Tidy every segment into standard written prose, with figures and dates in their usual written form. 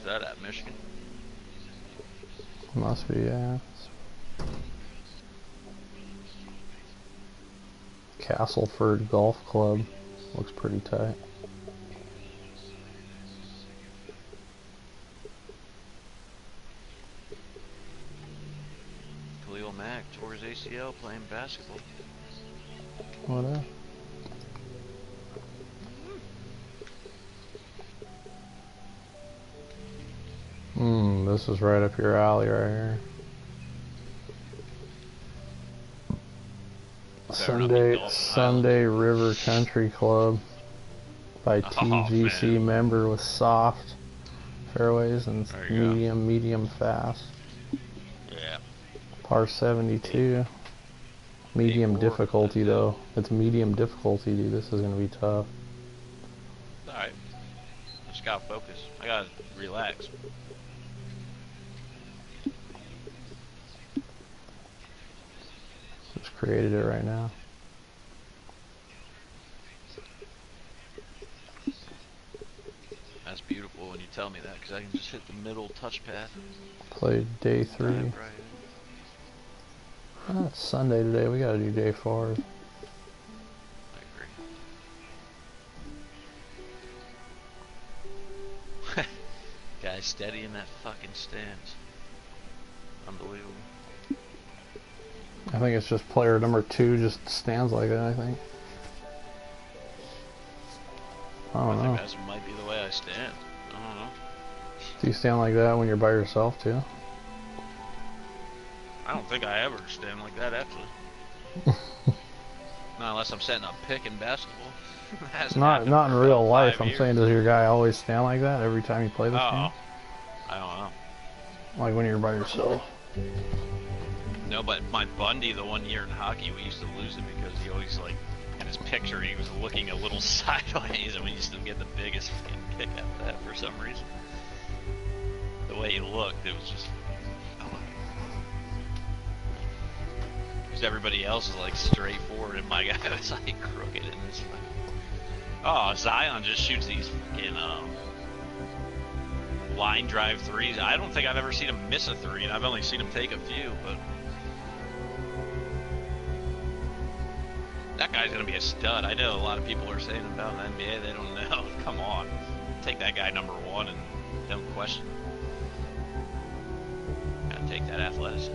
Where's that at? Michigan? Must be, yeah. Castleford Golf Club. Looks pretty tight. Khalil Mack tore his ACL playing basketball. What up? This is right up your alley right here. Sunday River Country Club by TGC member with soft fairways and medium fast. Yeah. Par 72. Medium difficulty though. It's medium difficulty, dude. This is gonna be tough. Alright. I just gotta focus. I gotta relax. Just created it right now. That's beautiful when you tell me that, because I can just hit the middle touchpad. Played day 3. Right. It's Sunday today. We gotta do day 4. I agree. Guy steady in that fucking stance. Unbelievable. I think it's just player number 2 just stands like that, I think. I don't know. I think that might be the way I stand. I don't know. Do you stand like that when you're by yourself too? I don't think I ever stand like that, actually. Not unless I'm setting up pick in basketball. not in real life. I'm saying, does your guy always stand like that every time you play this game? I don't know. Like when you're by yourself? No, but my Bundy, the one year in hockey, we used to lose it because he always, like, in his picture, he was looking a little sideways, and we used to get the biggest fucking kick out of that for some reason. The way he looked, it was just... Because everybody else is, like, straightforward, and my guy was, like, crooked in this one. Oh, Zion just shoots these fucking, line drive threes. I don't think I've ever seen him miss a three, and I've only seen him take a few, but... That guy's gonna be a stud. I know a lot of people are saying about the NBA, they don't know. Come on. Take that guy number 1 and don't question. Gotta take that athleticism.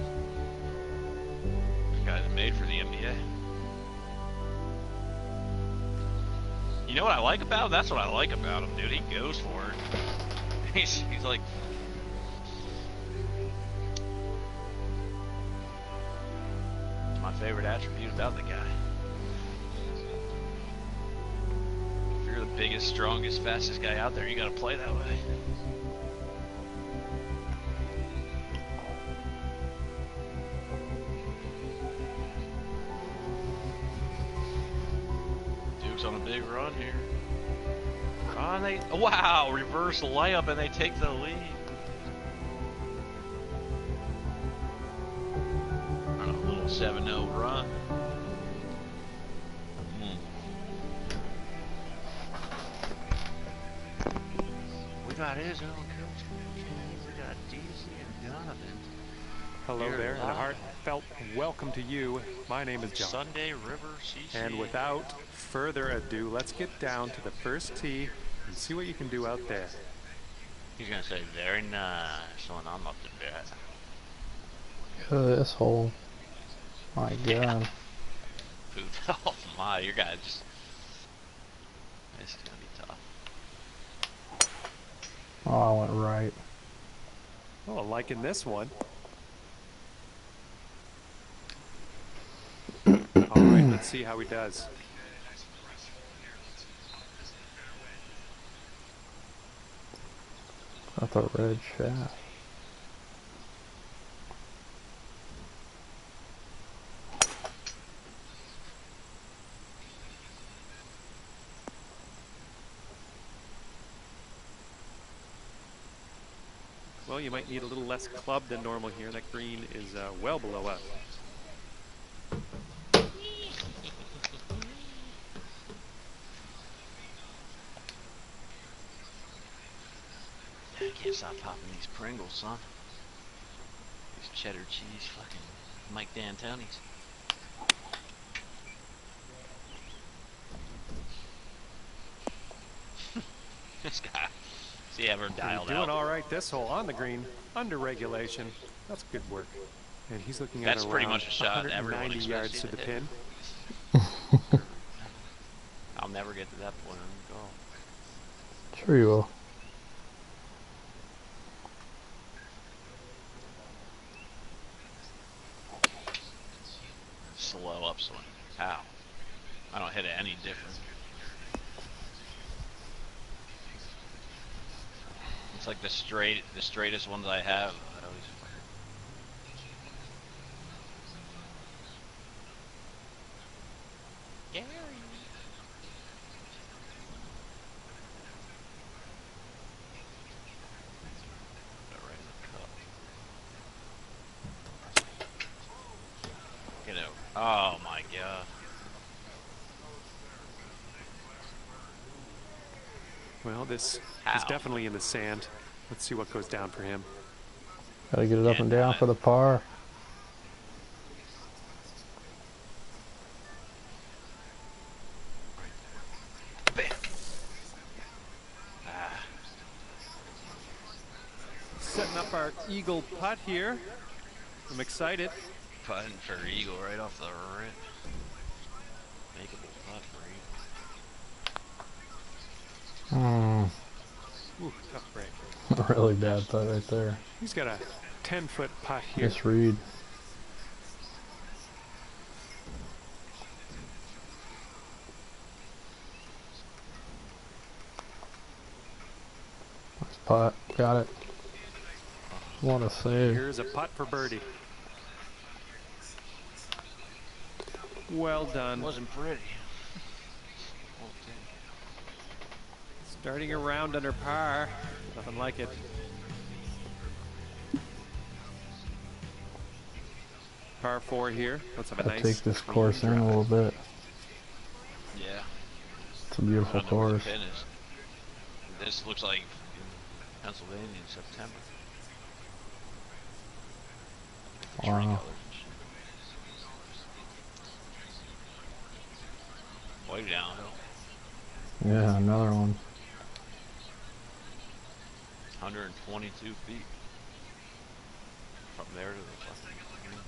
That guy's made for the NBA. You know what I like about him? That's what I like about him, dude. He goes for it. He's like... It's my favorite attribute about the guy. You're the biggest, strongest, fastest guy out there, you gotta play that way. Duke's on a big run here. Oh, and they, wow, reverse layup and they take the lead. On a little 7-0 run. We got his own coach. We got DC and Donovan. Hello there, and a heartfelt welcome to you. My name is John. Sunday River CC. And without further ado, let's get down to the first tee and see what you can do out there. He's gonna say very nice when I'm up to bat. Look at this hole. My God. Oh my, your guy just... This is gonna be tough. Oh, I went right. Oh, liking this one. All right, let's see how he does. That's a red shaft. Well, you might need a little less club than normal here. That green is well below us. Can't stop popping these Pringles, son. These cheddar cheese fucking Mike D'Antoni's. This guy. See, ever dialed Doing out? all right this hole on the green, under regulation. That's good work. And he's looking at That's pretty around much a shot everyone 190 expects yards you to to the hit. pin. I'll never get to that point on golf. Sure you will. Slow upswing. How? I don't hit it any different. It's like the straightest ones I have. I always Gary. Right in the cup. Get out. Oh my god. Well, this is How? definitely in the sand. Let's see what goes down for him. Gotta get it up and down for the par. Bam. Ah. Setting up our eagle putt here. I'm excited. Putting for eagle right off the rip. Makeable putt for eagle. Ooh, tough break. Really bad putt right there. He's got a 10-foot putt here. Misread. Nice putt. Got it. What a save. Here's a putt for birdie. Well done. Wasn't pretty. Starting a round under par. Nothing like it. Par 4 here. Let's have a Gotta nice take this clean course in a drive. little bit. Yeah. It's a beautiful I don't know where the course. pin is. This looks like in Pennsylvania in September. Tree Wow. colors and shit. Way downhill. Yeah, another one. 122 feet. From there to the fucking green.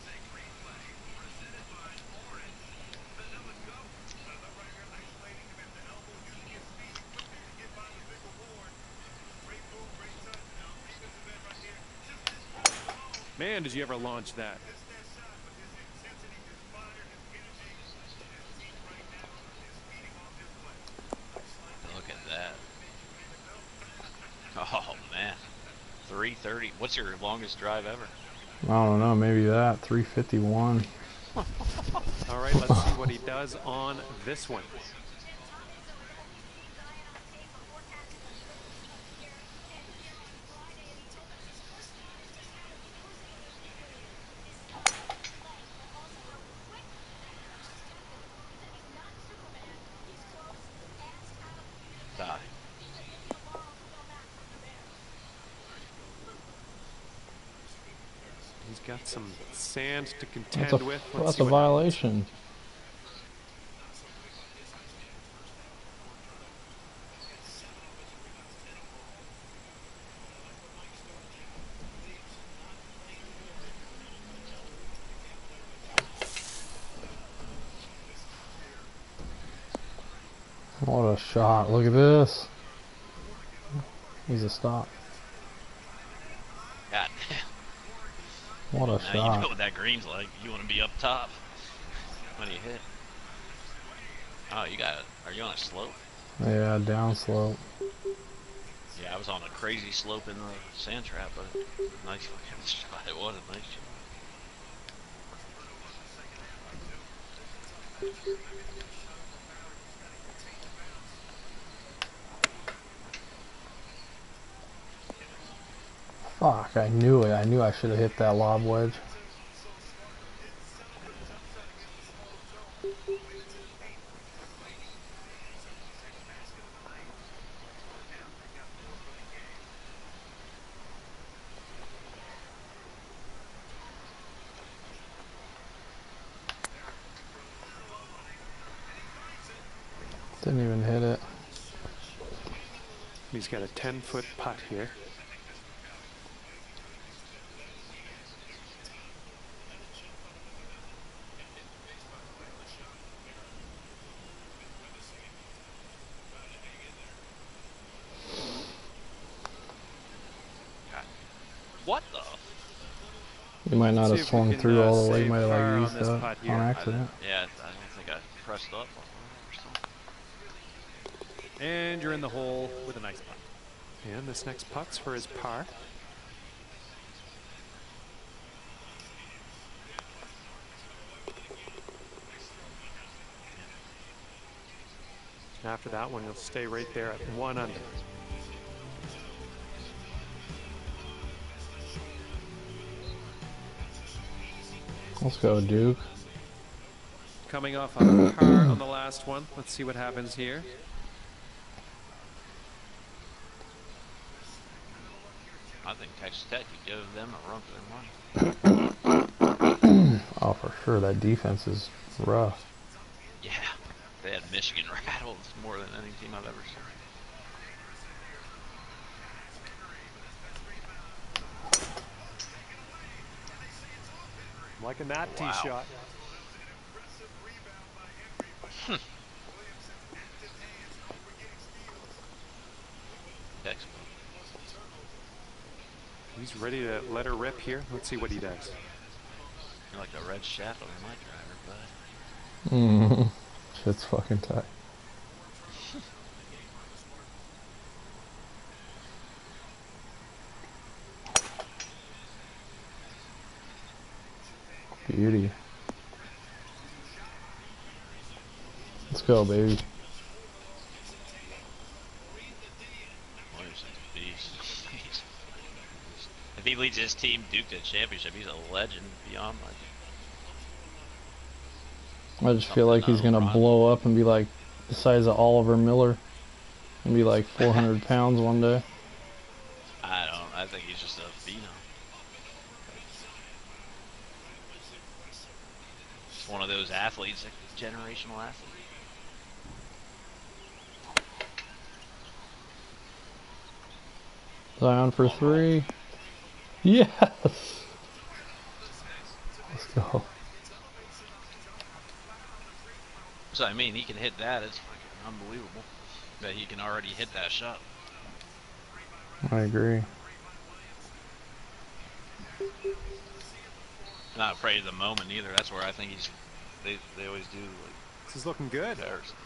Man, did you ever launch that? Look at that. Oh man. 330. What's your longest drive ever? I don't know, maybe that. 351. All right, let's see what he does on this one. Die. He's got some sand to contend That's with. a, Let's that's see a what violation. What a shot. Look at this. He's a stop. God damn. What a Now you know shot. what that green's like. You want to be up top when you hit. Oh, you got it. Are you on a slope? Yeah, down slope. Yeah, I was on a crazy slope in the sand trap, but nice fucking shot. It was a nice shot. Fuck, I knew it. I knew I should have hit that lob wedge. Didn't even hit it. He's got a 10-foot putt here. What the? You might not See have if we swung can, through all the way. You save might have par like on used this that putt on here. accident. Yeah, I don't think I pressed up or something. And you're in the hole with a nice putt. And this next putt's for his par. After that one, he'll stay right there at 1 under. Let's go, Duke. Coming off a par on the last one. Let's see what happens here. I think Texas Tech could give them a run for their money. Oh, for sure. That defense is rough. Yeah, they had Michigan rattled more than any team I've ever seen. Liking that Wow. tee shot. Textbook. He's ready to let her rip here. Let's see what he does. You're like a red shaft on my driver, bud. Shit's fucking tight. Beauty. Let's go, baby. Williamson's a beast. If he leads his team Duke to the championship, he's a legend beyond legend. I just feel like he's gonna blow up and be like the size of Oliver Miller and be like 400 pounds one day. I think he's just a phenom. Just one of those athletes, a generational athlete. Zion for 3. Yes! Let's go. So I mean, he can hit that. It's fucking unbelievable that he can already hit that shot. I agree. Not afraid of the moment either. That's where I think he's. They always do like. This is looking good.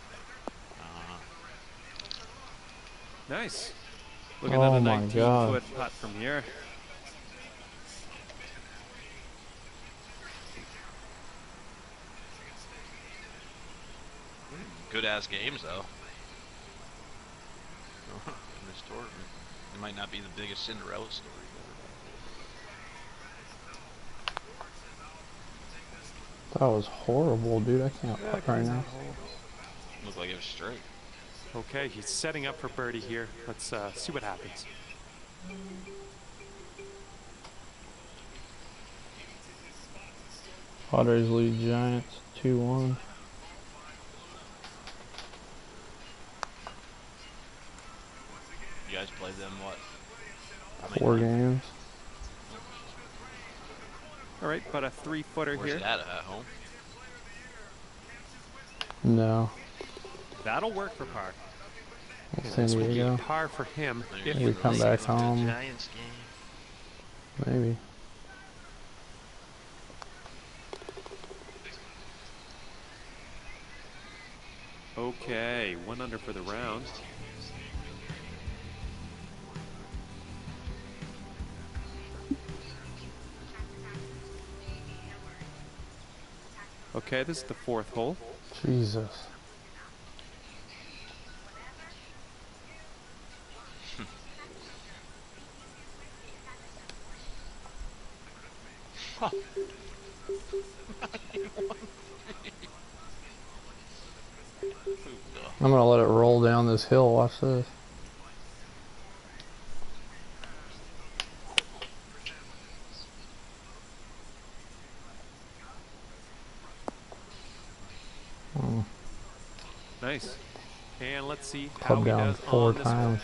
Nice. Look at Oh another my God. 19-foot putt from here. Good ass games though. In this tournament, it might not be the biggest Cinderella story. That was horrible, dude. I can't putt right now. Looked like it was straight. Okay, he's setting up for birdie here. Let's see what happens. Padres lead Giants 2-1. You guys played them what? How many 4 times? games. All right, but a 3-footer Where's here. that at home? No. That'll work for par. And San this will be Diego. par for him. There If you We go. come back home. Giants game. Maybe. Okay, 1 under for the round. Okay, this is the 4th hole. Jesus. I'm gonna let it roll down this hill. Watch this. Nice. And let's see how Club he down does 4 on this hole. times.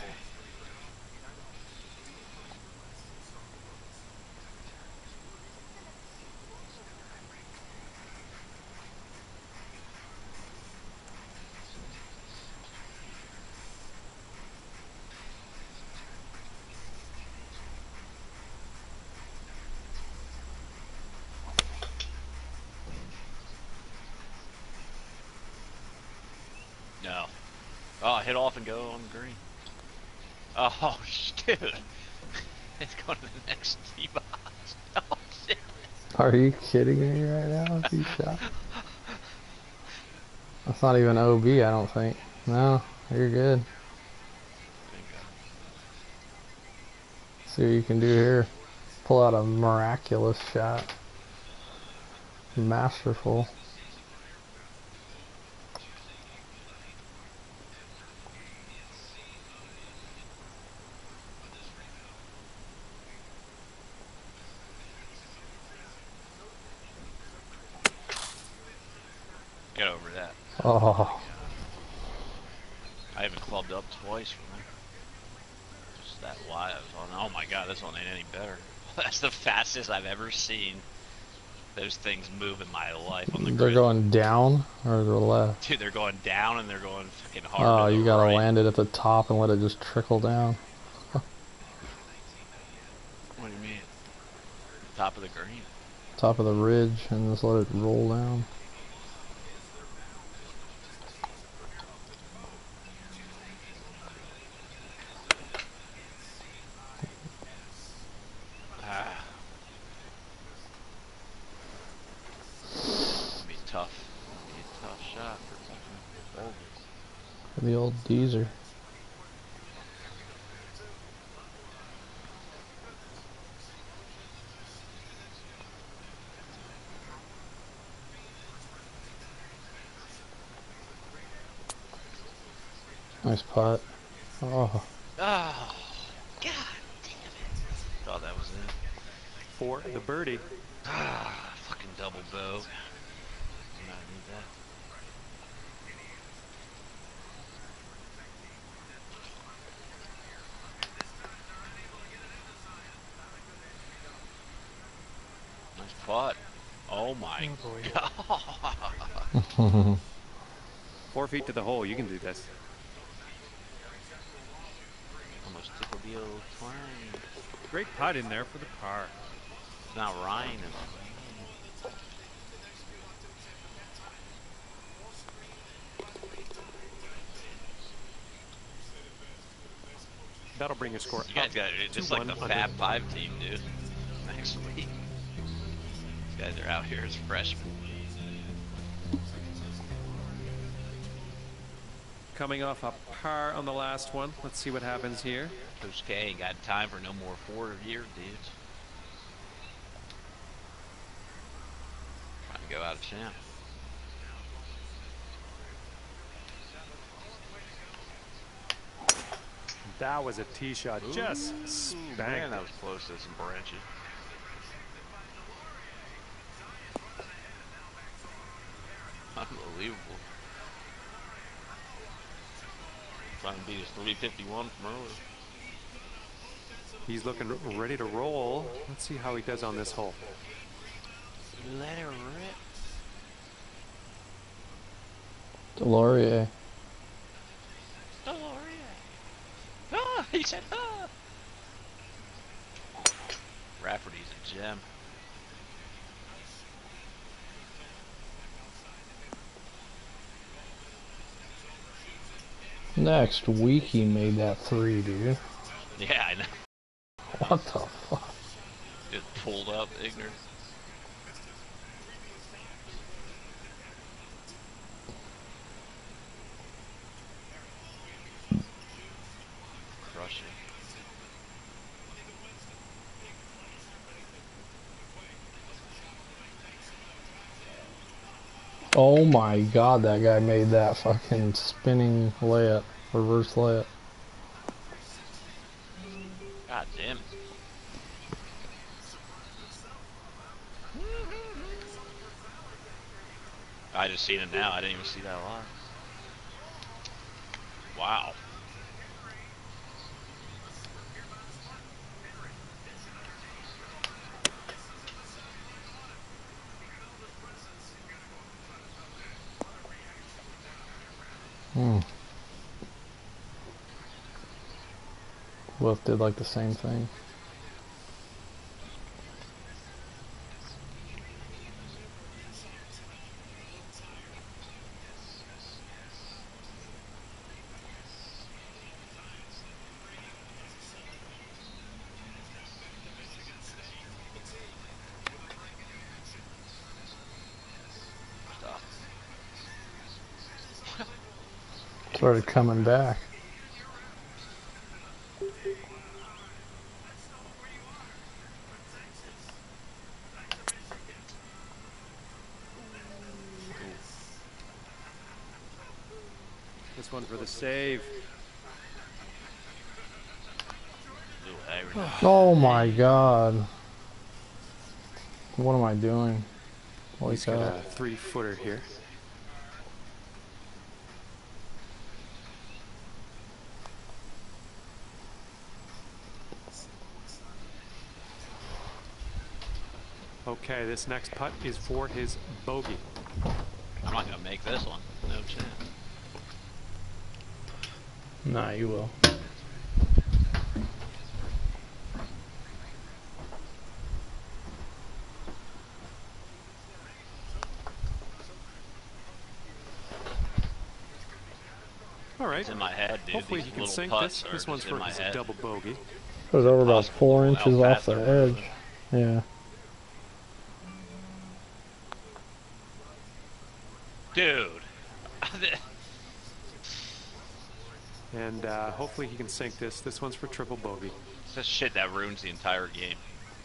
No. Oh, hit off and go on the green. Oh, dude. It's going to the next tee box. Oh, shit. Are you kidding me right now? He shot. That's not even OB, I don't think. No, you're good. Thank God. See what you can do here. Pull out a miraculous shot. Masterful. Get over that. Oh, I haven't clubbed up twice from there. Just that wide I was on. Oh my God, this one ain't any better. That's the fastest I've ever seen those things move in my life on the they're grid. going down or the left? Dude, they're going down and they're going fucking hard Oh, to the you gotta right. land it at the top and let it just trickle down. What do you mean? Top of the green. Top of the ridge and just let it roll down. Ah. It's gonna be tough. It's gonna be a tough shot for fucking Boulder. The old Deezer. Nice putt. Oh, Oh, God damn it. Thought that was it. For the birdie. Ah, fucking double bow. Did not need that. Nice putt. Oh my God. 4 feet to the hole. You can do this. Almost tickled the old twine. Great putt in there for the par. It's not raining. That'll bring your score You guys up got it's just like 2-1 the under. Fab Five team, dude. Next week, these guys are out here as freshmen. Coming off a par on the last one. Let's see what happens here. Coach K ain't got time for no more 4-year dudes. Trying to go out of champ. That was a tee shot. Just Man, spanked that it. was close to some branches. Unbelievable. Trying to beat his 351 from earlier. He's looking ready to roll. Let's see how he does on this hole. Let it rip. Delorier. Delorier. Ah, he said ah. Rafferty's a gem. Next week he made that 3, dude. Yeah, I know. What the fuck? Just pulled up, ignorant. Crushing. Oh my God, that guy made that fucking spinning layup, reverse layup. God damn it. I just seen it now. I didn't even see that live. Wow. Both did like the same thing. Started coming back. This one for the save. Oh my god. What am I doing? He's got a 3-footer here. Okay, this next putt is for his bogey. I'm not gonna make this one. No chance. Nah, you will. All right. It's in my head, dude. Hopefully These he can little sink putts this. are This one's just in for my his head. double bogey. It was over about Possible 4 without inches off past the the edge. road. Yeah. Dude. And hopefully he can sink this. This one's for triple bogey. It's just shit that ruins the entire game.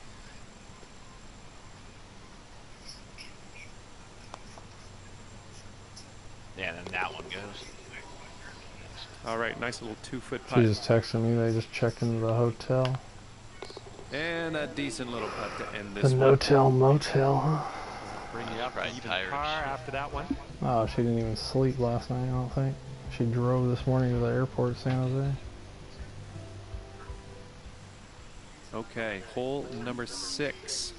Yeah, and then that one goes. All right, nice little 2-foot She putt. just texted me. They just checked into the hotel. And a decent little putt to end The this one. no-tell motel, huh? Bring you up Right, even tired. par after that one. Oh, she didn't even sleep last night, I don't think. She drove this morning to the airport, San Jose. Okay, hole number 6.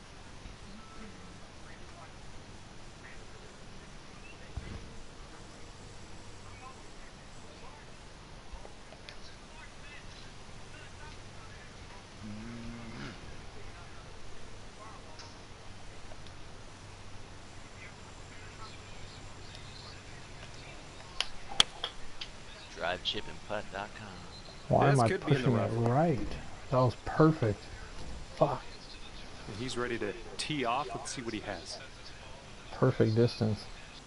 DriveChipandPutt.com. Why This am I could be in the pushing it right? That was perfect. Fuck. And he's ready to tee off. Let's see what he has. Perfect distance.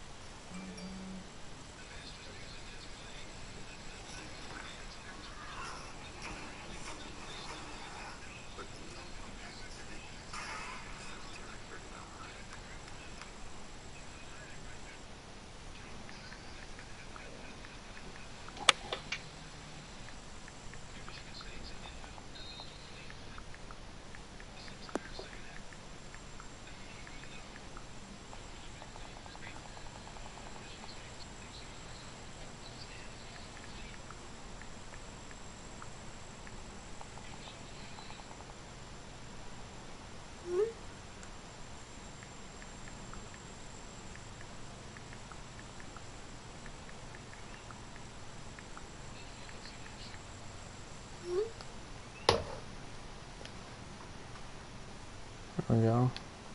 There we go.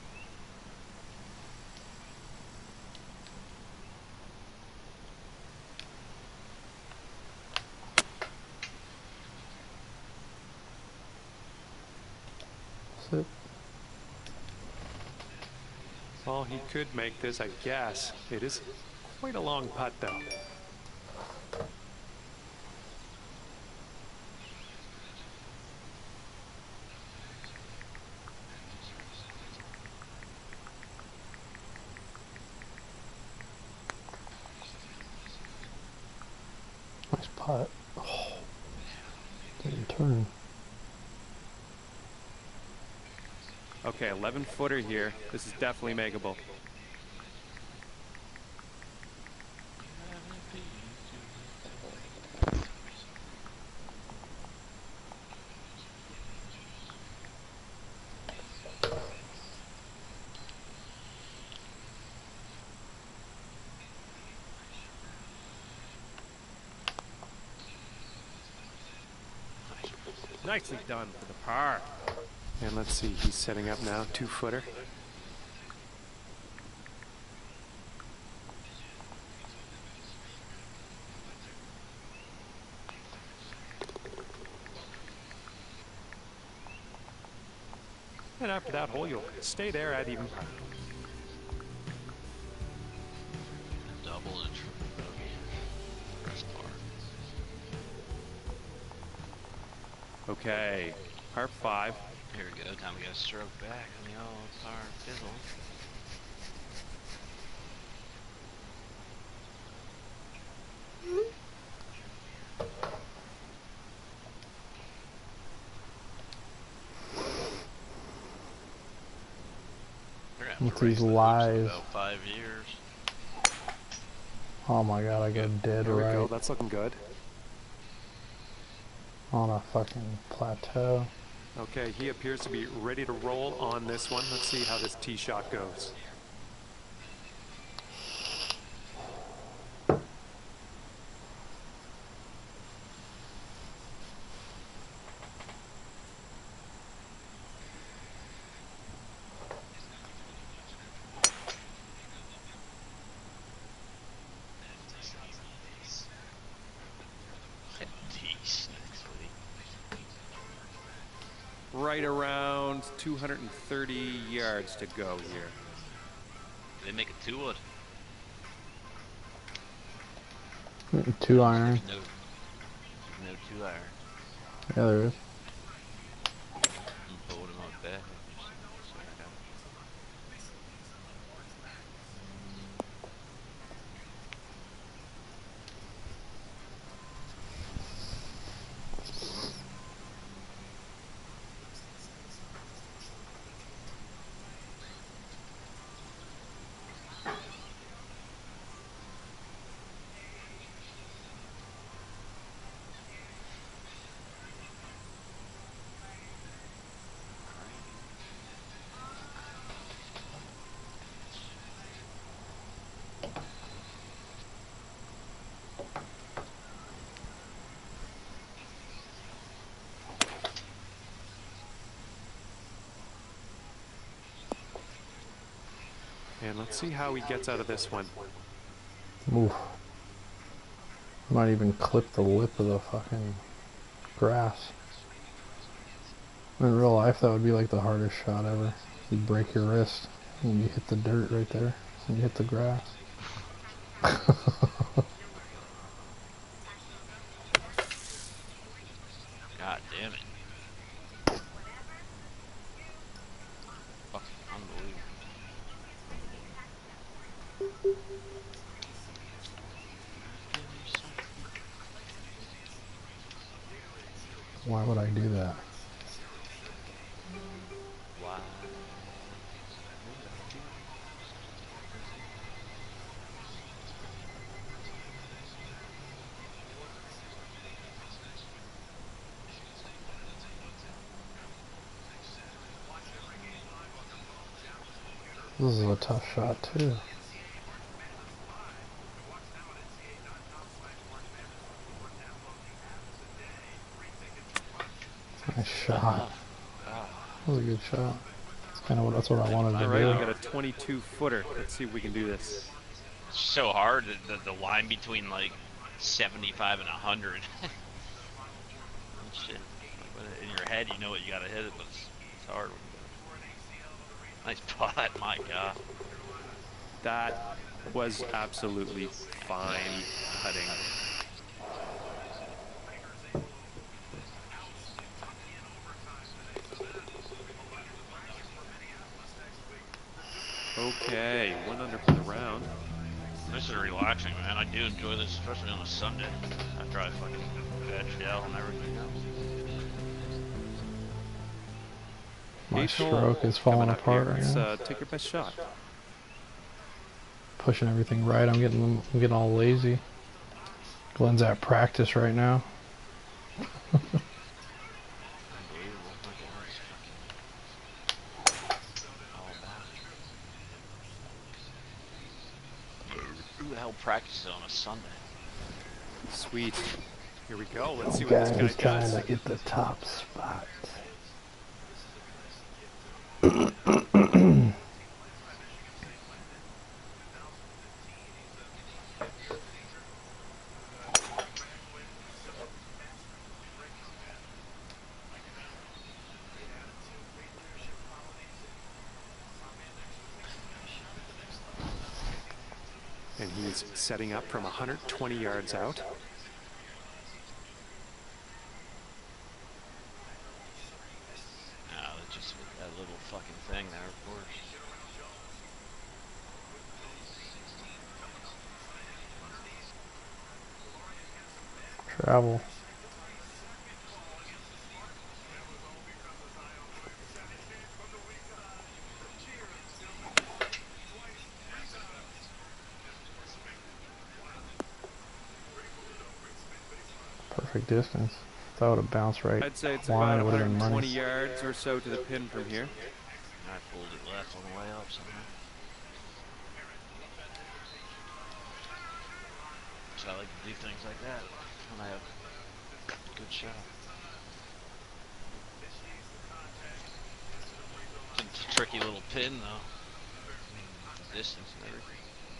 That's it. Well, he could make this, I guess. It is quite a long putt, though. Nice putt. Oh, didn't turn. Okay, 11-footer here. This is definitely makeable. Nicely done for the par. And let's see, he's setting up now, 2-footer. And after that hole, you'll stay there at even par. Double and triple bogey. First par. Okay, par 5. Here we go. Time we got a stroke back on the old par fizzle. With these lies. About 5 years. Oh my god, I get dead There we right go, that's looking good. on a fucking plateau. Okay, he appears to be ready to roll on this one. Let's see how this tee shot goes. Right around 230 yards to go here. They make a 2-wood. 2 iron. No 2 iron. Yeah, there is. I'm pulling him on back. And let's see how he gets out of this one. Oof. Might even clip the lip of the fucking grass. In real life, that would be like the hardest shot ever. You break your wrist and you hit the dirt right there and you hit the grass. God damn it. Fucking unbelievable. Why would I do that? Why? This is a tough shot too. Nice shot. That was a good shot. That's what I wanted to All right, do. we got a 22-footer. Let's see if we can do this. It's so hard, the line between like 75 and 100. Shit. In your head, you know what you gotta hit it, but it's hard. Nice putt, my god. That was absolutely fine putting. Okay, 1 under for the round. This is relaxing, man. I do enjoy this, especially on a Sunday. After I fucking vegged out and everything else. My stroke is falling apart right now. Take your best shot. Pushing everything right. I'm getting all lazy. Glenn's at practice right now. Who the hell practices on a Sunday? Sweet. Here we go. Let's see what Guy this who's guy trying does. to get the top spot. And he's setting up from 120 yards out. Oh, that just hit that little fucking thing there, of course. Travel. Perfect distance. That would have bounced right. I'd say it's Why, about it would have been 120 money. yards or so to the pin from here. I pulled it left on the way up somehow. So I like to do things like that when I have a good shot. It's a tricky little pin though. The distance and everything.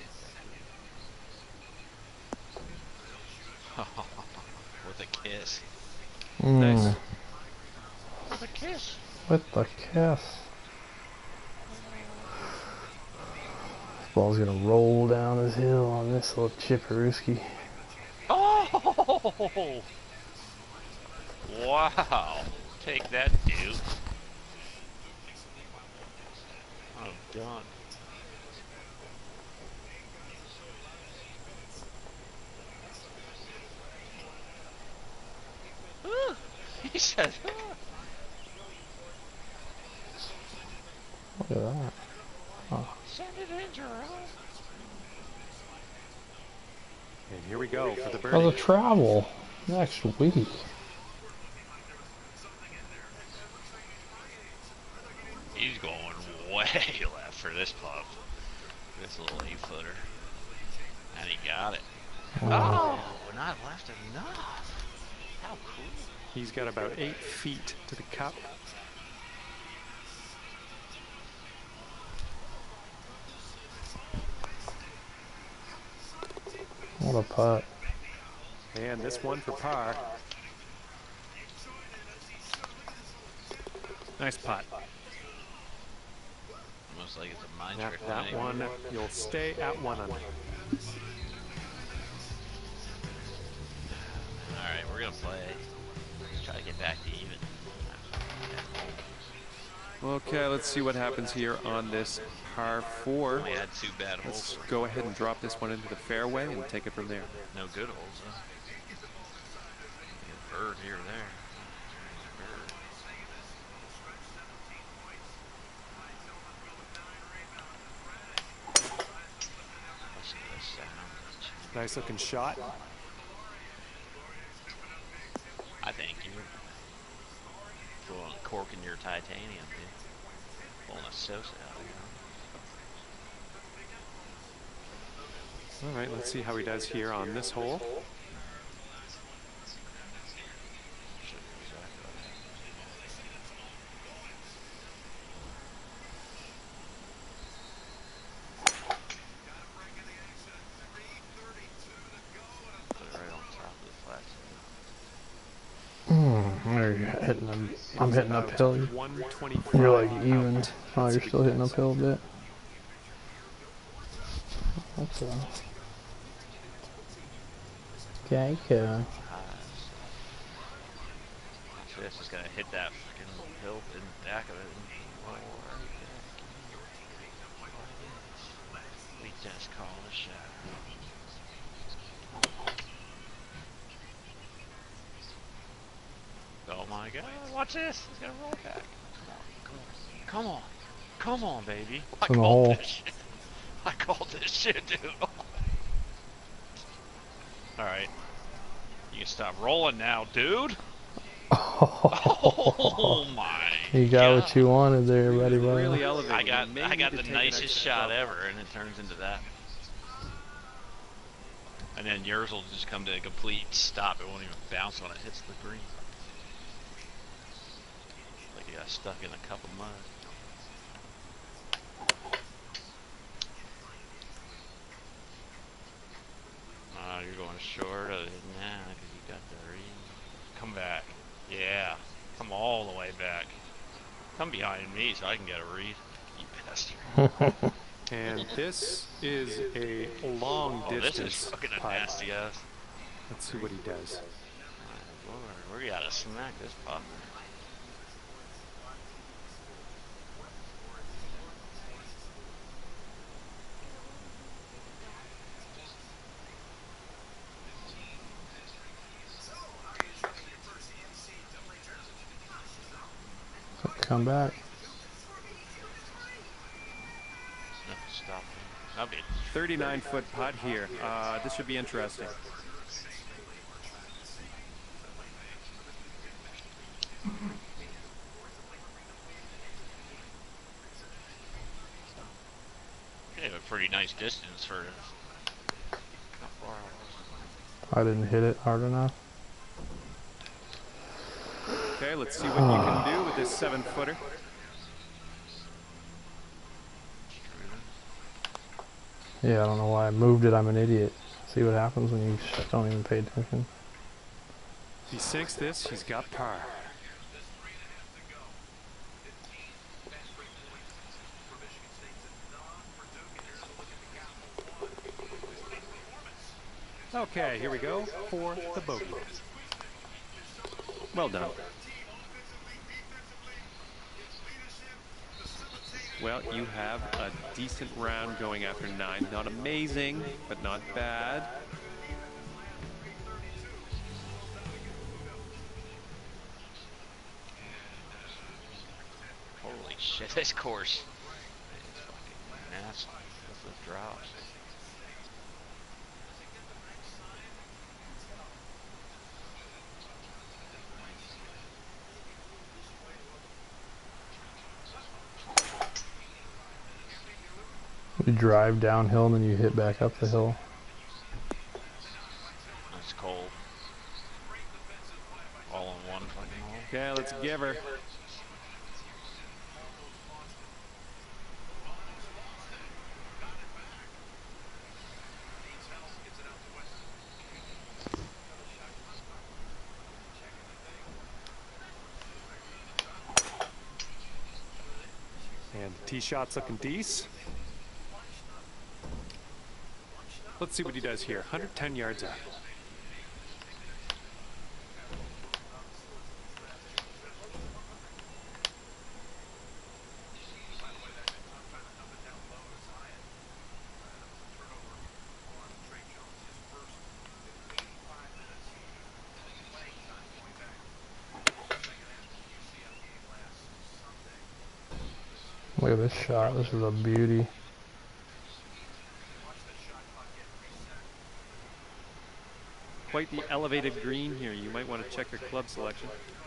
With a kiss. Nice. With a kiss. With the kiss. This ball's gonna roll down this hill on this little chipperooski. Oh! Wow. Take that, dude. Oh, done. He said, Look at that. Oh. send it in, Jerome. And here we go for the For the birdie. travel next week. He's going way left for this pup. This little 8-footer. And he got it. Oh, not left enough. How cool. He's got about 8 feet to the cup. What a putt. And this one for par. Nice putt. Almost like it's a mind That, trick. that thing. one, you'll stay at 1 under. Alright, we're gonna play. Let's try to get back to even. Okay, let's see what happens here on this par 4. We had 2 bad Let's holes. go ahead and drop this one into the fairway and take it from there. No good holes, huh? Get a bird here or there. Bird. Listen to this sound. Nice looking shot. I think you're pulling a cork in your titanium, dude. Pulling a Sosa out of here. All right, let's see how he does here on this hole. Put it right on top of the flat. There you're hitting them. I'm hitting About uphill. 125 You're like out. even. Oh, Let's you're see still what he hitting does. uphill a bit. That's a okay, cool. Watch this, just gonna hit that fucking hill in the back of it. And we just call a shot. Oh my god, watch this! It's gonna roll back. Come on, come on, baby. I in the called hole. this shit. I called this shit, dude. Alright. You can stop rolling now, dude. Oh my You got what you wanted there, buddy. Really Buddy. elevated. I got You may the need to take an nicest extra shot bump. ever, and it turns into that. And then yours will just come to a complete stop. It won't even bounce when it hits the green. Like you got stuck in a cup of mud. You're going short of it now because you got the read. Come back. Yeah. Come all the way back. Come behind me so I can get a read. You bastard. And this is a long distance. This is fucking a putt. nasty ass. Let's see what he does. My lord, we gotta smack this putt. Come back. No, stop. That'll be 39-foot putt here. This should be interesting. a pretty nice distance for how far I I didn't hit it hard enough. Okay, let's see what you can do with this 7-footer. Yeah, I don't know why I moved it. I'm an idiot. See what happens when you don't even pay attention. If he sinks this, he's got par. Okay, here we go for the bogey. Well done. Well, you have a decent round going after 9. Not amazing, but not bad. Holy shit, this course is fucking nasty with the drops. You drive downhill and then you hit back up the hill. That's cold. All in one fucking hole. Okay, let's give her. And the tee shot's looking decent. Let's see what he does here. 110 yards out. Look at this shot. This is a beauty. Quite the elevated green here. You might want to check your club selection.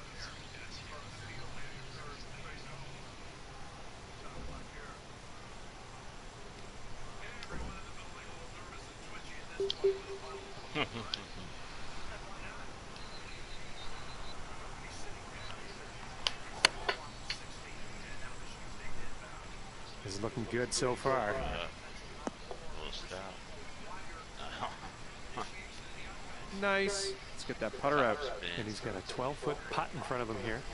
This is looking good so far. Little stop. Nice. Let's get that putter out. And he's got a 12-foot putt in front of him here.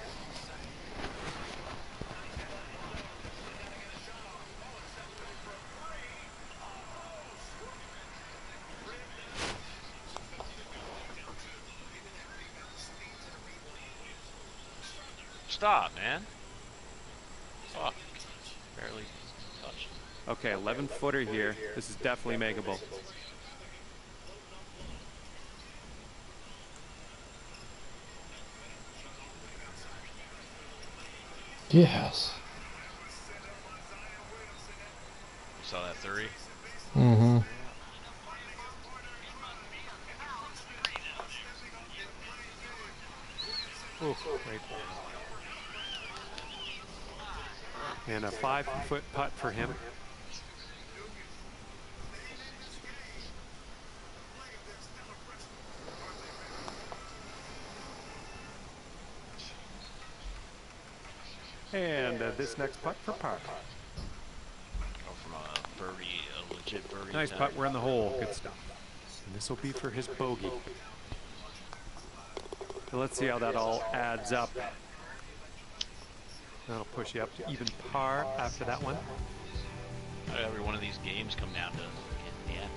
Stop, man. Fuck. Barely touched. Okay, 11-footer here. This is definitely makeable. Yes. You saw that 3? Mm-hmm. Ooh, great ball. And a 5-foot putt for him. And this next putt for par. Go from a birdie, a legit birdie. Nice putt. We're in the hole. Good stuff. And this will be for his bogey. So let's see how that all adds up. That'll push you up to even par after that one. Every one of these games come down to the end.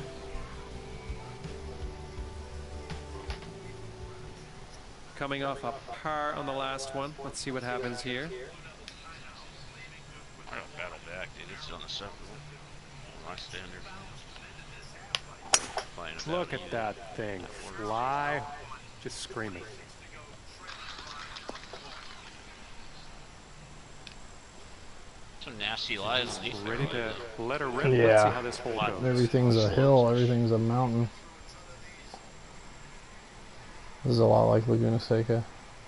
Coming off a par on the last one. Let's see what happens here. I gotta battle back, dude. It's unacceptable. My standard. Look at that thing fly, just screaming. Some nasty lies. Ready to let her rip. Yeah. Let's see how this hole goes. Everything's a hill, everything's a mountain. This is a lot like Laguna Seca.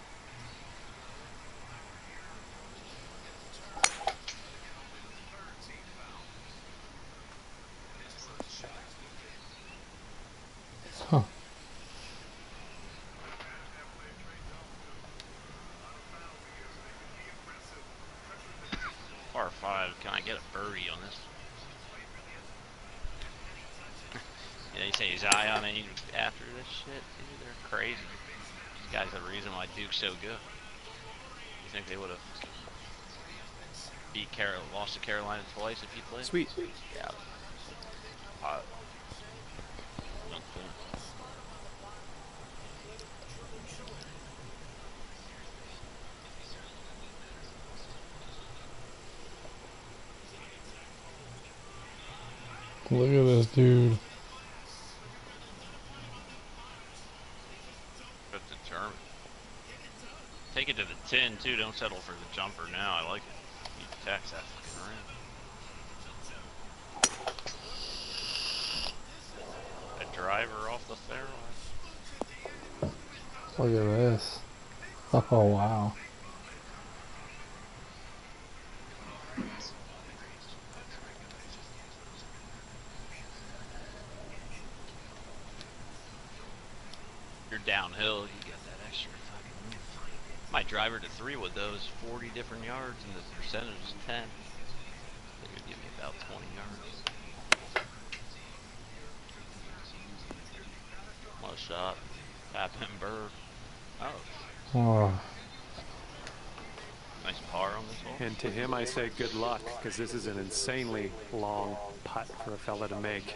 Huh. Par 5. Can I get a birdie on this? Yeah, they say he's eye on any after this shit, dude. They're crazy. These guys are the reason why Duke's so good. You think they would have lost to Carolina twice if he played? Sweet. Yeah. Look at this dude. But determined. Take it to the 10 too. Don't settle for the jumper now. I like it. You tax that fucking rim. A driver off the fairway. Look at this. Oh wow. You're downhill, you get that extra fucking move. My driver to 3 with those 40 different yards and the percentage is 10. They could give me about 20 yards. What a shot. Tap him bird. Oh. Oh. Nice par on this hole. And to him I say good luck, because this is an insanely long putt for a fella to make.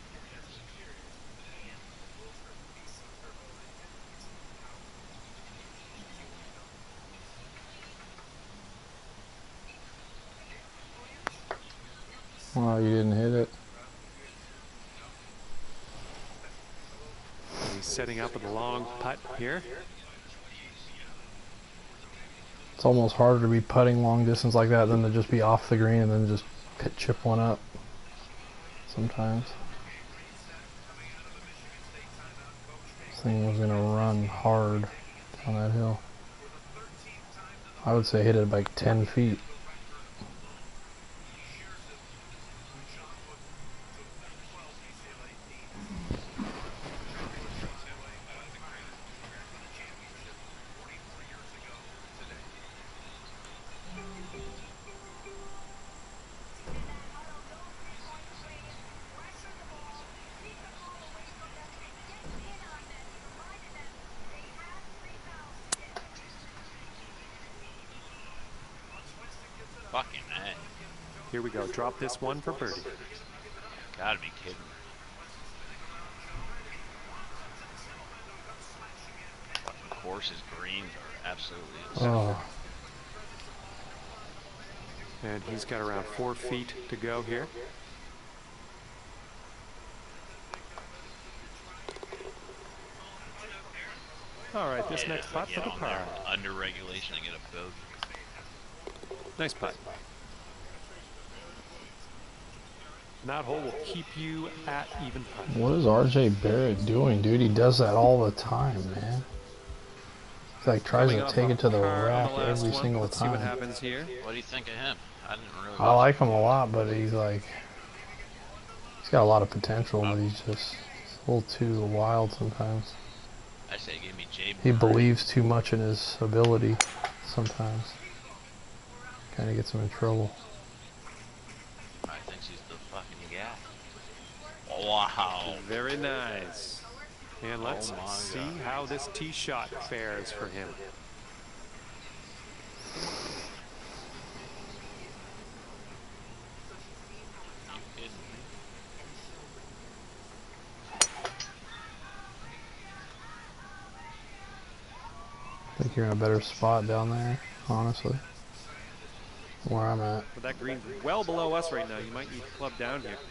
Wow, you didn't hit it. He's setting up with a long putt here. It's almost harder to be putting long distance like that than to just be off the green and then just chip one up sometimes. This thing was going to run hard on that hill. I would say hit it like 10 feet. Fucking A. Here we go. Drop this one for birdie. Gotta be kidding me. Fucking courses, greens are absolutely insane. Oh, And he's got around 4 feet to go here. All right, this Yeah, next putt for get the on there. par. Under regulation and get a bogey. Nice putt. And that hole will keep you at even putt. what is RJ Barrett doing, dude? He does that all the time, man. He like tries Coming to off take a it to the par on rack the last every one. single Let's see what time. happens here. What do you think of him? I didn't really. I like him a lot, but he's like, he's got a lot of potential, but he's just a little too wild sometimes. I say give me J. He believes too much in his ability sometimes. Trying to get him in trouble. I think she's the fucking guy. Oh, wow. Very nice. And let's Oh my see God. how this tee shot fares for him. You kidding me? I think you're in a better spot down there, honestly. Where I'm at. But that green's well below us right now. You might need to club down here.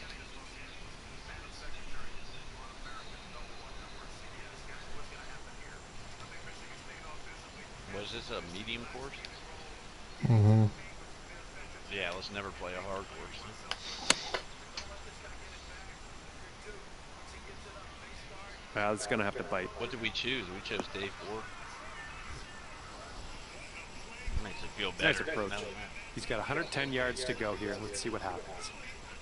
Was this a medium course? Mm-hmm. Yeah, let's never play a hard course. It's going to have to bite. What did we choose? We chose day 4. Makes it feel Nice better. approach. Now than that. He's got 110 yards to go here. Let's see what happens.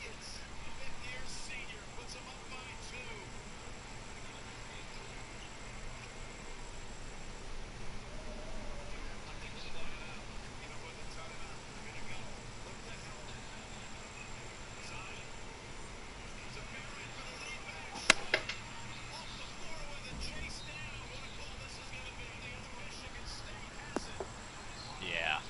Yeah.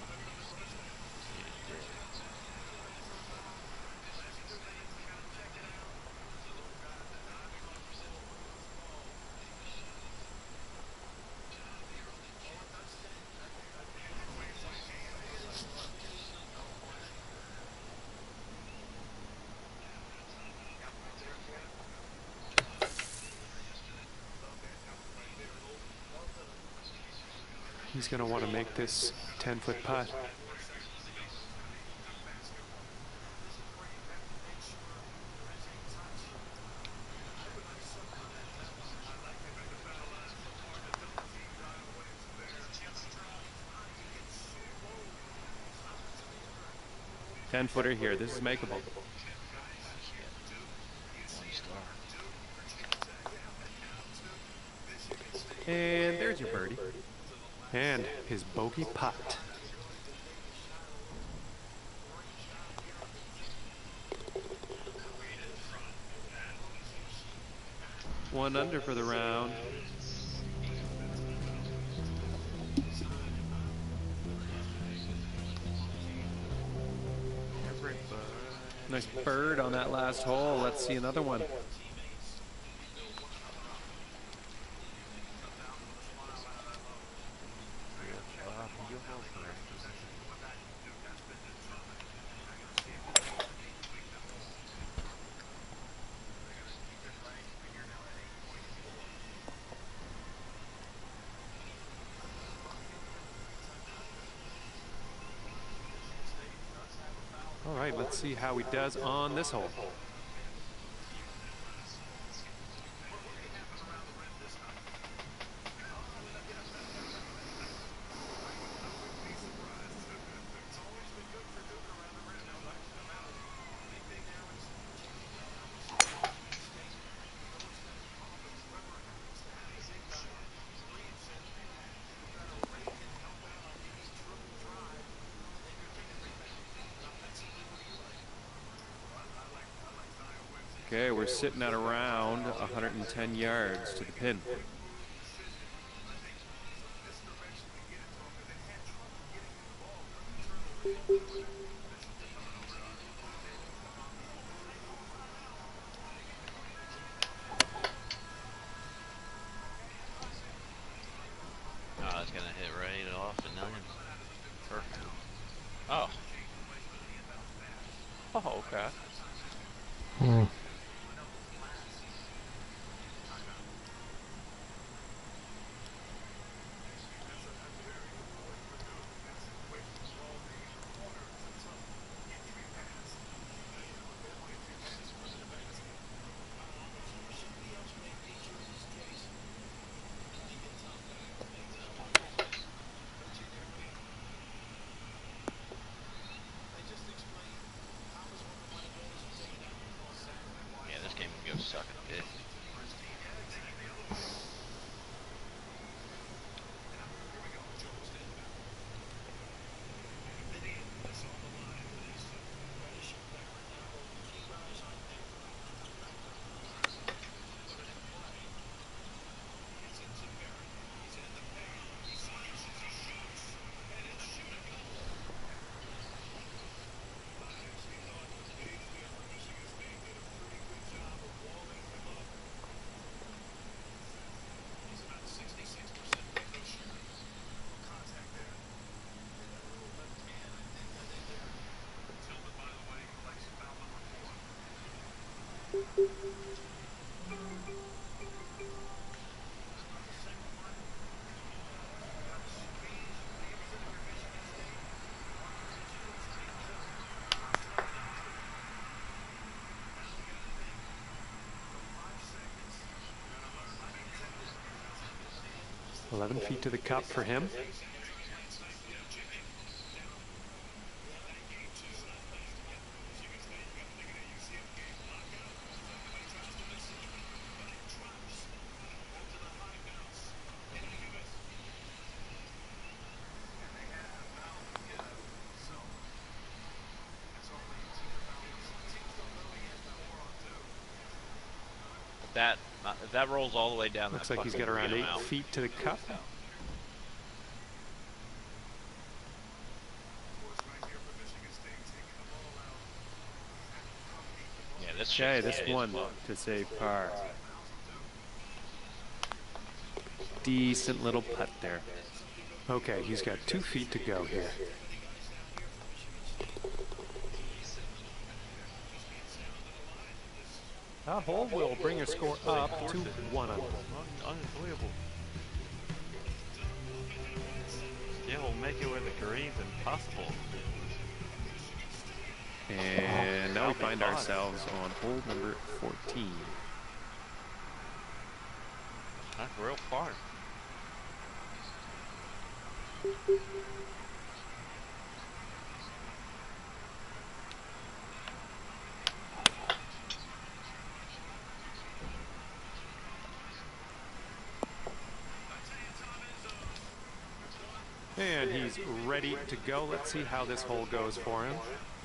He's going to want to make this 10-foot putt. Ten-footer here. This is makeable. 1 star. And there's your birdie. And his bogey putt. One under for the round. Nice bird on that last hole. Let's see another one. All right, let's see how he does on this hole. Okay, we're sitting at around 110 yards to the pin. Oh, it's gonna hit right off the 9. Perfect. Oh. Oh, okay. Hmm. 11 feet to the cup for him. If that rolls all the way down, Looks like he's got around 8 feet to the cup. Yeah, this Okay, this one to save par. Decent little putt there. Okay, he's got 2 feet to go here. That hole will bring your score up to 1 under. Unbelievable. Yeah, we'll make it where the green's impossible. And now we find ourselves on hole number 14. That's real far. And he's ready to go. Let's see how this hole goes for him.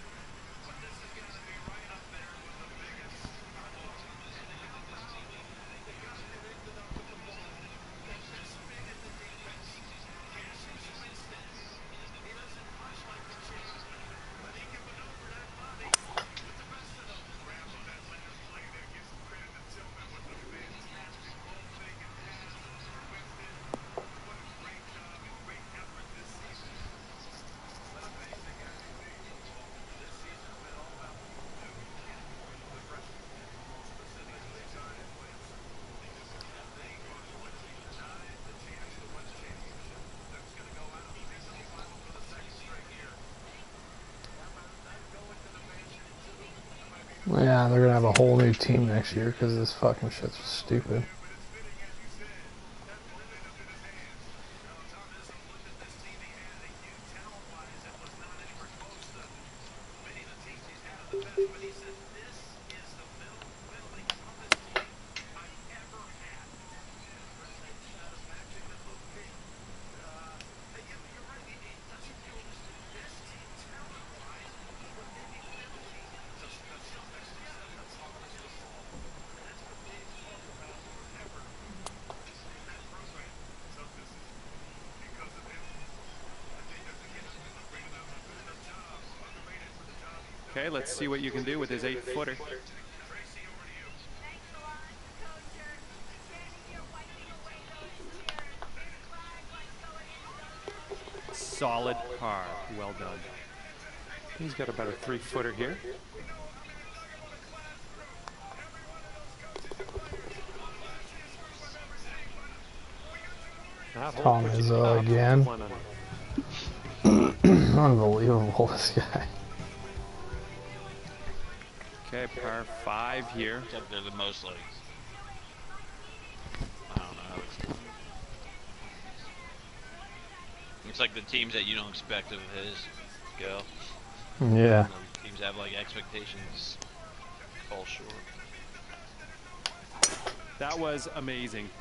Yeah, they're gonna have a whole new team next year because this fucking shit's stupid. Okay, let's see what you can do with his 8-footer. Solid par. Well done. He's got about a 3-footer here. Tom Izzo again. Unbelievable, this guy. Okay, par 5 here. Except they're the most like, I don't know. It's like the teams that you don't expect of his go. Yeah. Teams have like expectations fall short. That was amazing.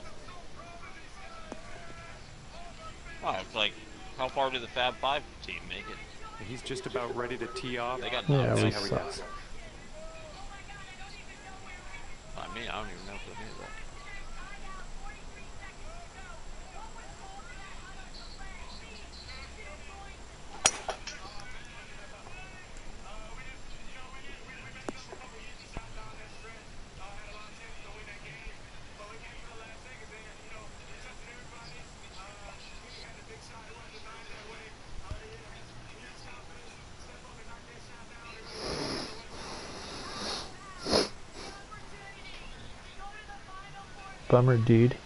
Wow, it's like, how far did the Fab 5 team make it? And he's just about ready to tee off. They got Yeah, See we how he suck. does. I mean, I don't even know if they knew that. Bummer, dude.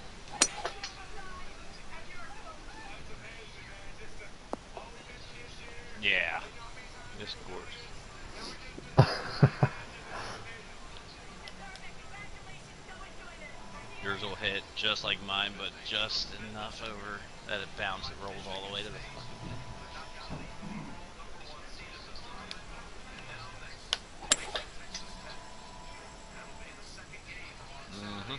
Yeah, this course. Yours will hit just just like mine, but just enough over that it bounced, it rolls all the way to the fucking Mm-hmm.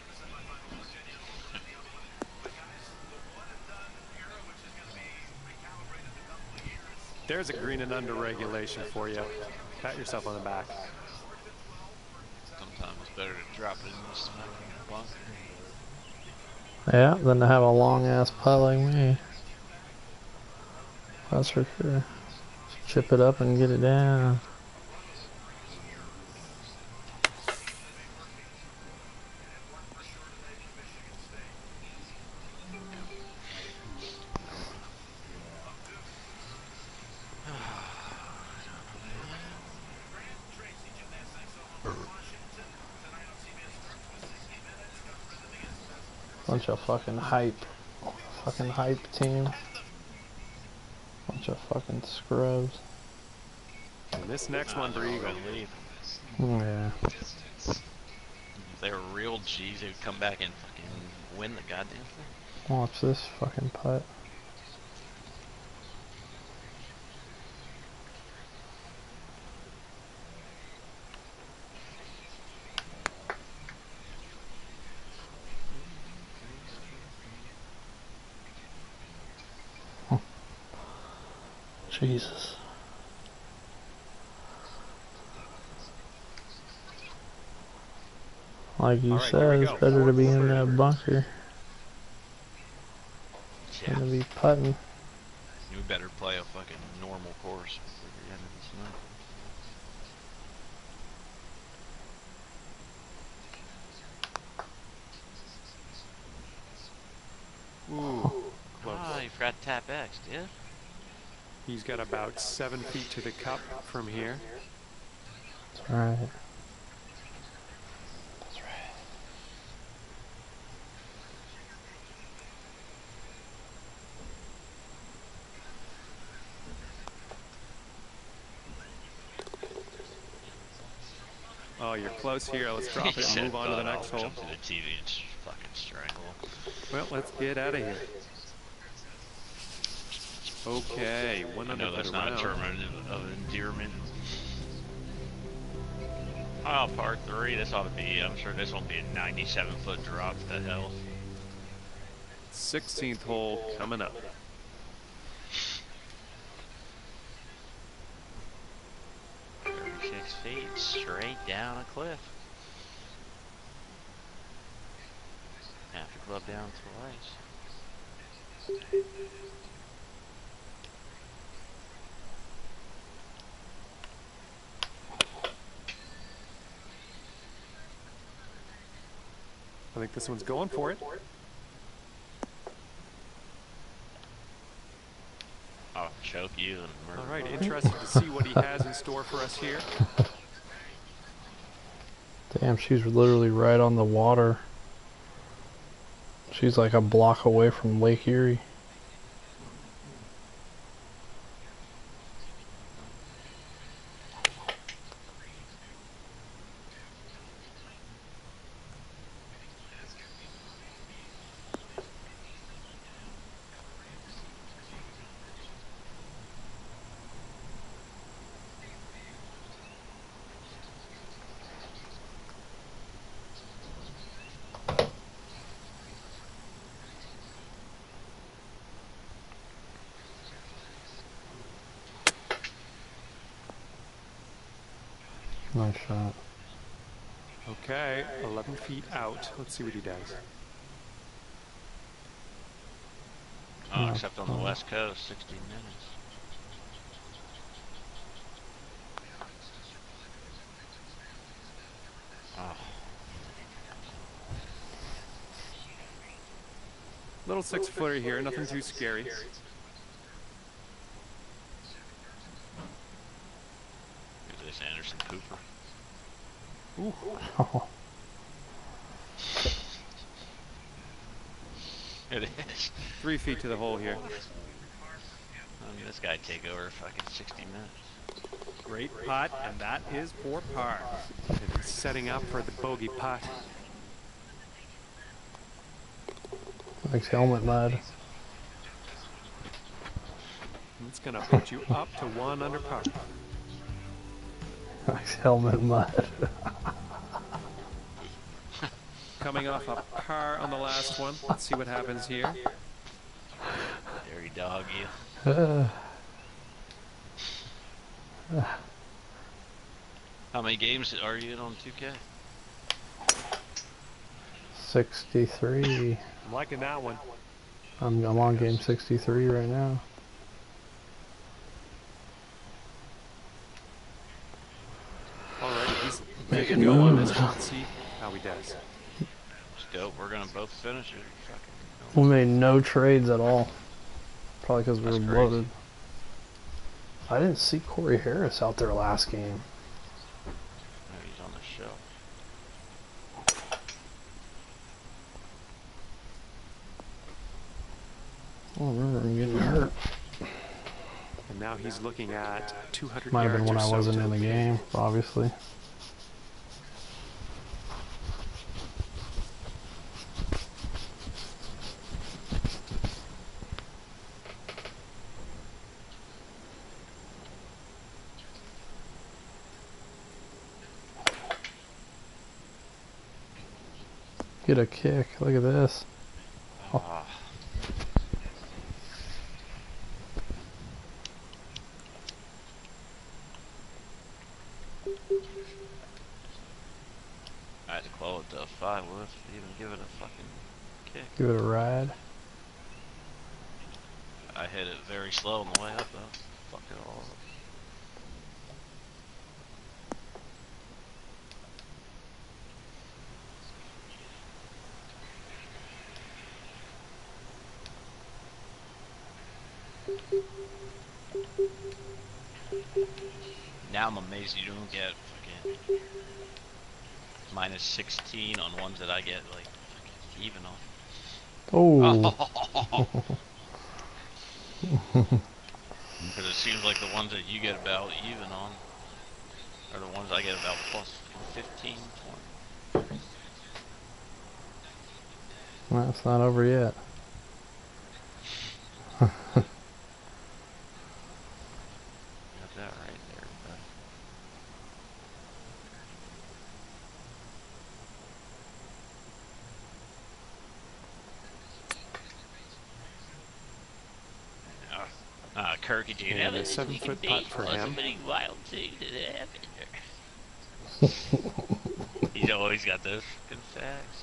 There's a green and under regulation for you. Pat yourself on the back. Sometimes it's better to drop it in this fucking bunker. Yeah, than to have a long ass putt like me. That's for sure. Chip it up and get it down. Bunch of fucking hype. Fucking hype team. Bunch of fucking scrubs. And this next one for Eagle. Yeah. If they were real G's, they would come back and fucking win the goddamn thing. Watch this fucking putt. Jesus. Like you said, it's better to be in that bunker than to be putting. You better play a fucking normal course before the end of this night. Ooh. Ah, you forgot to tap X, dude. He's got about 7 feet to the cup from here. That's right. That's right. Oh, you're close here. Let's drop it and move on to the next hole. Jump to the TV and fucking strangle. Well, let's get out of here. Okay, one I under know that's for the not a round. term of endearment. Oh, par 3. This ought to be. I'm sure this won't be a 97-foot drop. What the hell? 16th hole coming up. Feet straight down a cliff. Have to club down twice. I think this one's going for it. I'll choke you and murder. All right, interested to see what he has in store for us here. Damn, she's literally right on the water. She's like a block away from Lake Erie. Nice shot. Okay, 11 feet out. Let's see what he does. Oh, except on the West Coast, 16 minutes. Oh. Little 6-footer here, nothing too scary. Is this Anderson Cooper? Ooh. Oh, It is. 3 feet to the hole here. I mean, this guy take over fucking 60 minutes. Great putt, and that is for par. And he's setting up for the bogey putt. Likes helmet mud. It's going to put you up to 1 under par. Likes helmet mud. Coming off a par on the last one. Let's see what happens here. Dirty dog, you. How many games are you in on 2K? 63. I'm liking that one. I'm on game 63 right now. Alright, he's Making go on moves. this one. Let's see how he does. Let's go. We're gonna both finish it. We made no trades at all. Probably because we were That's crazy. bloated. I didn't see Corey Harris out there last game. No, he's on the show. I don't remember him getting hurt. And now he's looking at 200 Might have yards been when or I so wasn't to in the game, obviously. Get a kick. Look at this. Oh. I had to call it to a 5 with to even give it a fucking kick. Give it a ride. I hit it very slow on the way up though. Fuck it all up. Now I'm amazed you don't get fucking minus 16 on ones that I get like fucking even on. Oh. Because it seems like the ones that you get about even on are the ones I get about plus 15, 20. Well, it's not over yet. Got that right there, but Kirky, dude, And a 7-foot putt for him. Wild things that happen. He's always got those fucking facts.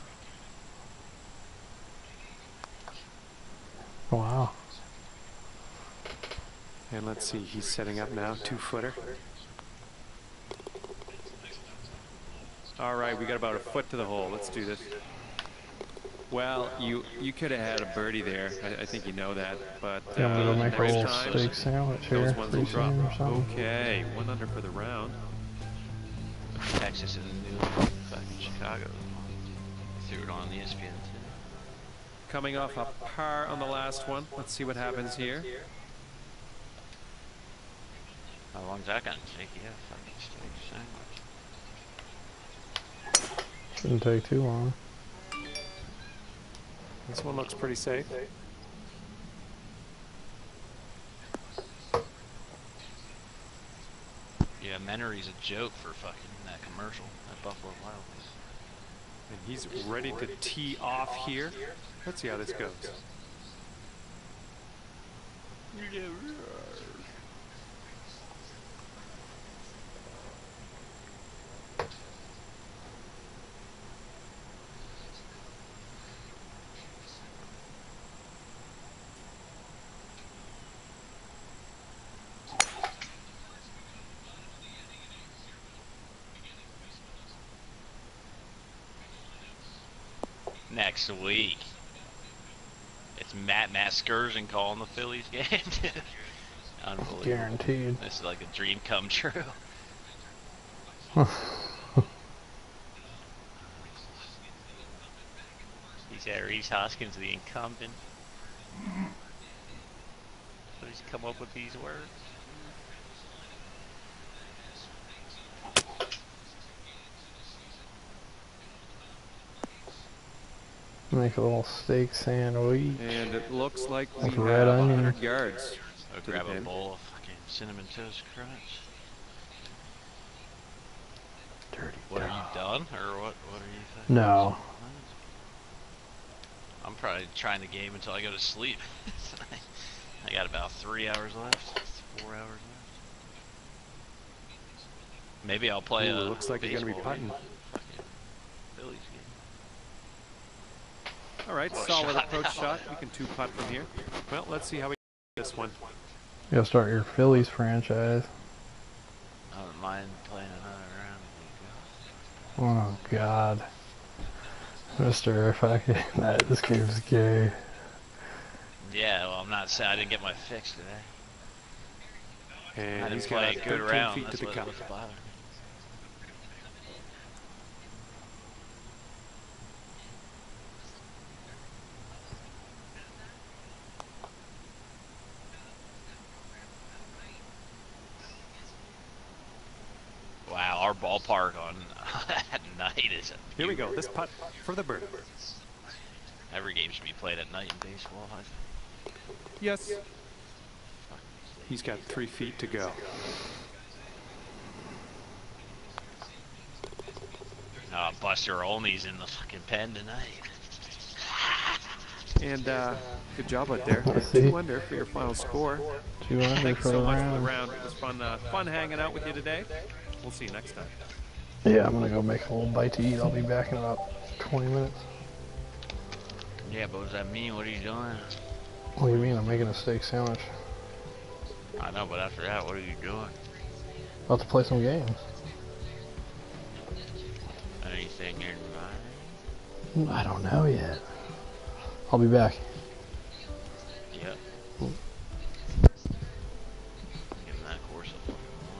Wow. And let's see, he's setting up now, 2-footer. All right, we got about a foot to the hole. Let's do this. Well, you could have had a birdie there. I think you know that, but Yeah, I'm gonna make a next little time, steak sandwich here. those ones will drop. Or something. Okay, 1 under for the round. Texas and New fucking Chicago. Threw it on ESPN too. Coming off a par on the last one. Let's see what happens here. How long's that gonna take? Yeah, fucking steak sandwich. Shouldn't take too long. This one looks pretty safe. Yeah, Menery's a joke for fucking that commercial at Buffalo Wild Wings. And he's ready to tee off here. Let's see how this goes. Next week, it's Matt Scourgeon calling the Phillies game. Unbelievable. Guaranteed. This is like a dream come true. He's Reese Hoskins, the incumbent. So he's come up with these words. Make a little steak sandwich. And it looks like we With red have onion. 100 yards I'll to the grab a pin. bowl of fucking cinnamon toast crunch. Dirty What, are dog. you done? Or what are you thinking? No. I'm probably trying the game until I go to sleep. I got about 3 hours left. 4 hours left. Maybe I'll play Ooh, a looks like you're going to be baseball game. putting. Fucking Phillies game. All right, What a solid shot. approach shot. You can 2-putt from here. Well, let's see how we get this one. You gotta start your Phillies franchise. I don't mind playing another round. Oh God. Mr. Fucking this game's gay. Yeah, well, I'm not saying I didn't get my fix today. I And didn't he's play got a good 13 round. feet That's to the cup. what's bothering me. Wow, our ballpark on at night is a Here we go. This putt for the bird. Every game should be played at night in baseball. Yes. He's got 3 feet to go. Buster Olney's in the fucking pen tonight. And good job out there. Let's see. 2 under for your final score. 2 under Thanks for so the much for the round. round. It was fun hanging out with you today. We'll see you next time. Yeah, I'm gonna go make a little bite to eat. I'll be back in about 20 minutes. Yeah, but what does that mean? What are you doing? What do you mean? I'm making a steak sandwich. I know, but after that, what are you doing? About to play some games. Anything in mind? I don't know yet. I'll be back. Yep. Give that course a fucking one.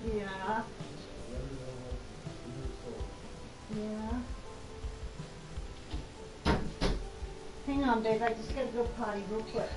Yeah. Yeah. Hang on, babe. I just gotta go potty real quick.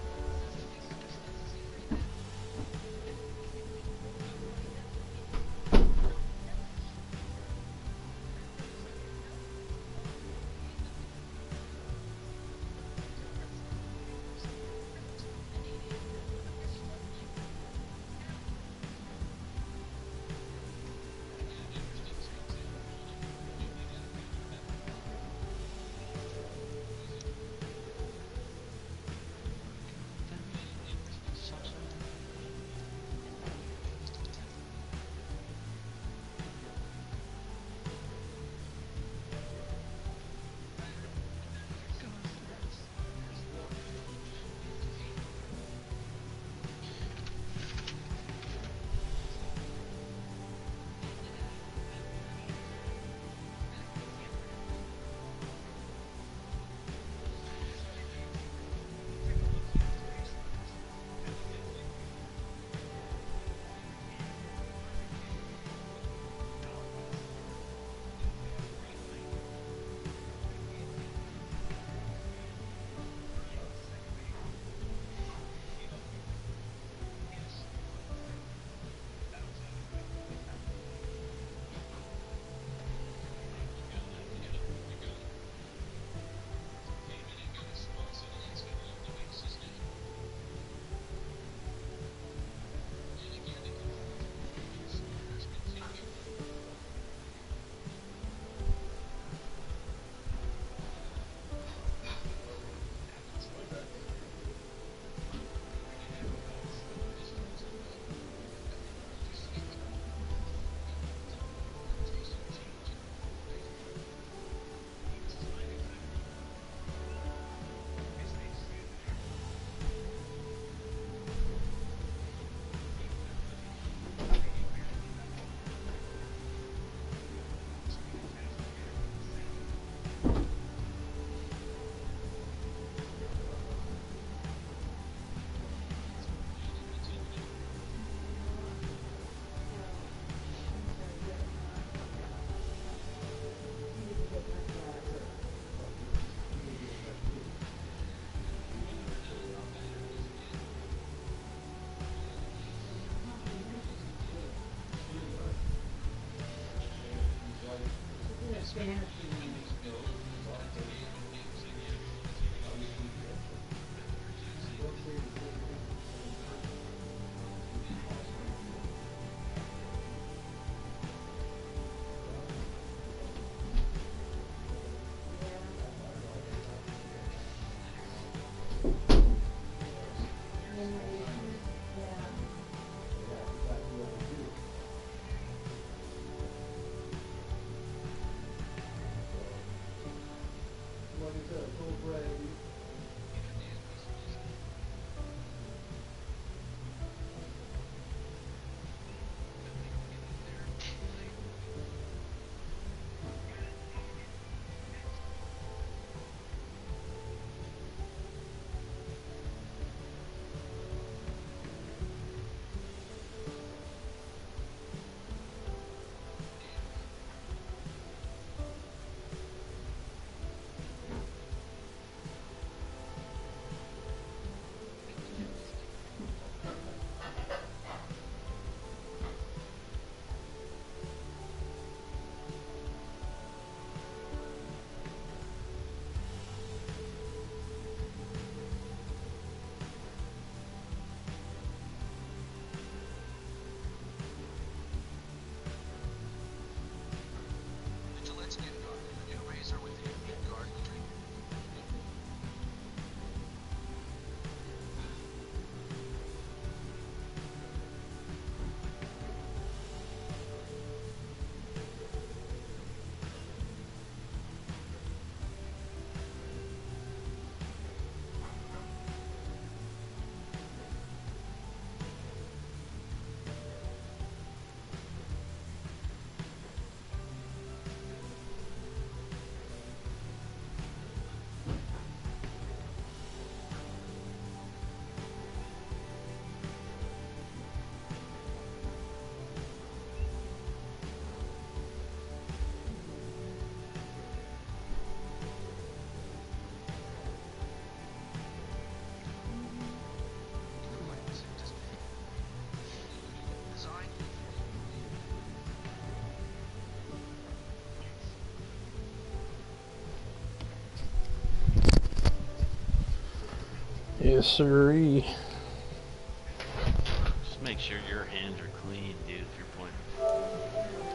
Yes, sirree. Just make sure your hands are clean, dude, if you're playing.